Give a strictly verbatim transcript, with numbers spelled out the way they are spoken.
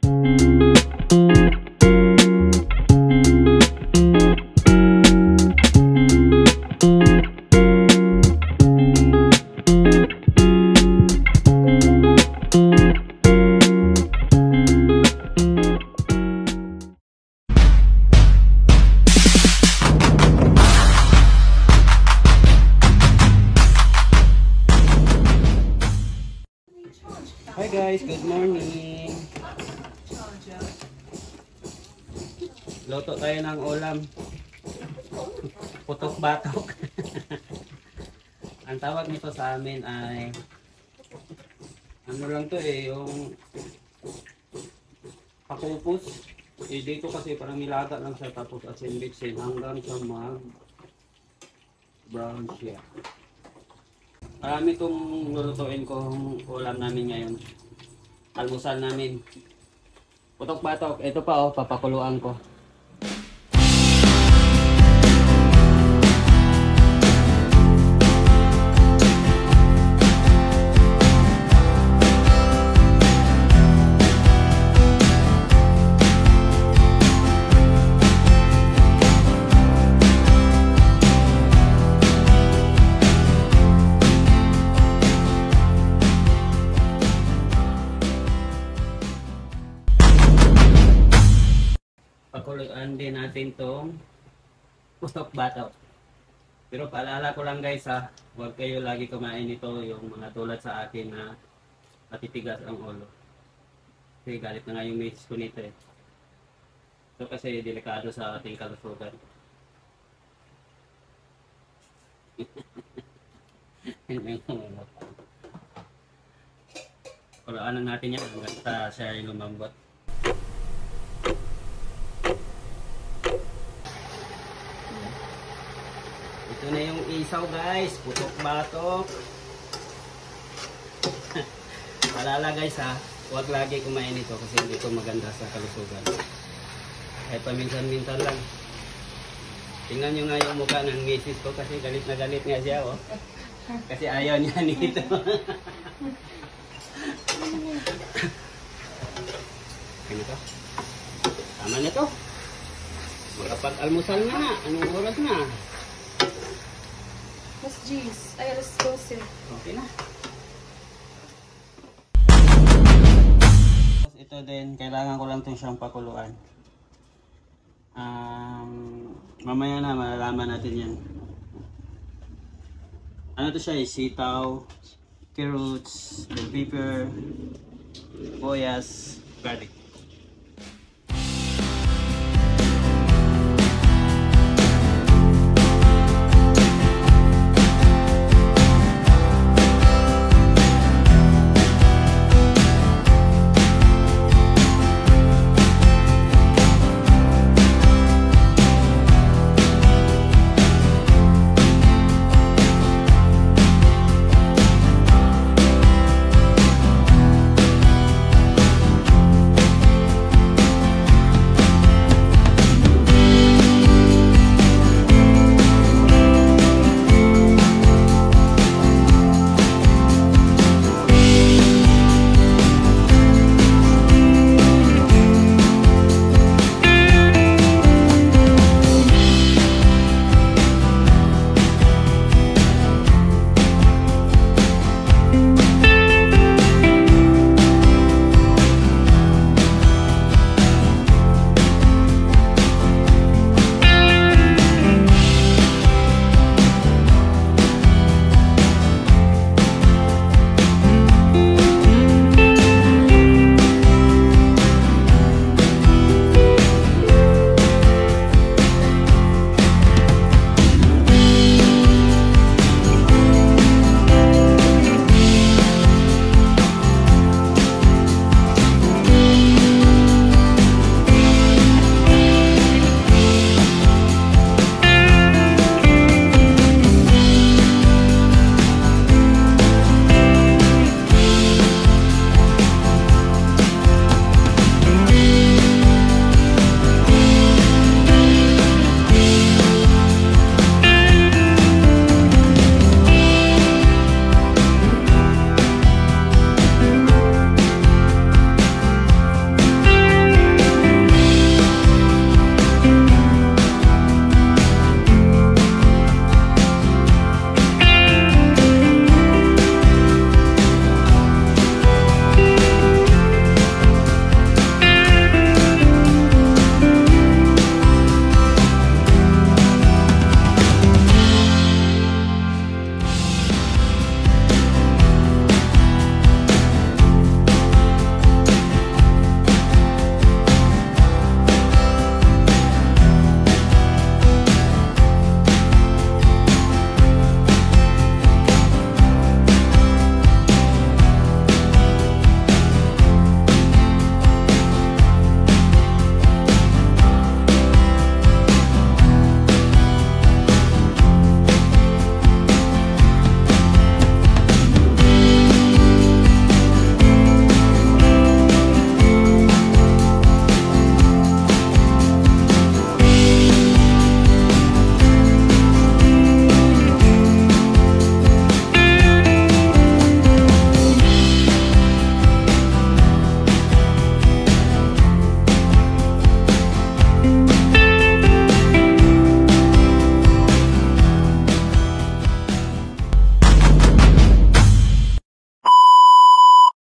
Hi guys, good morning. Luto tayo ng ulam. Putok batok. Ang tawag nito sa amin ay ano lang to eh, yung pakupos. Eh, dito kasi parang nilaga lang siya tapos asin bitsin hanggang sa mag brown siya. Marami itong lulutuin kong ulam namin ngayon. Almusal namin. Putok batok. Ito pa oh, papakuluan ko. Pakuluan din natin tong putok batok. Pero paalala ko lang guys ha, huwag kayo lagi kumain ito yung mga tulad sa akin na matitigas ang ulo. Kasi galit na nga yung misis ko nito eh. Ito kasi delikado sa ating kalusugan. Pakuluan natin yan hanggang sa siya yung lumambot. Ito na yung isaw guys, putok batok. Paalala guys ha, huwag lagi kumain ito kasi hindi ito maganda sa kalusugan. Kahit paminsan-minsan lang. Tingnan nyo nga yung mukha ng misis ko kasi galit na galit nga siya oh. Kasi ayaw niya nito. Ano to? Tama na to. Makapag-almusal na na. Anong oras na? Let's juice. Ay, let's go sir. Okay na. Ito din, kailangan ko lang itong siyang pakuluan. Um, mamaya na, malalaman natin yan. Ano to siya? Sitaw, carrots, bell pepper, boyas, garlic.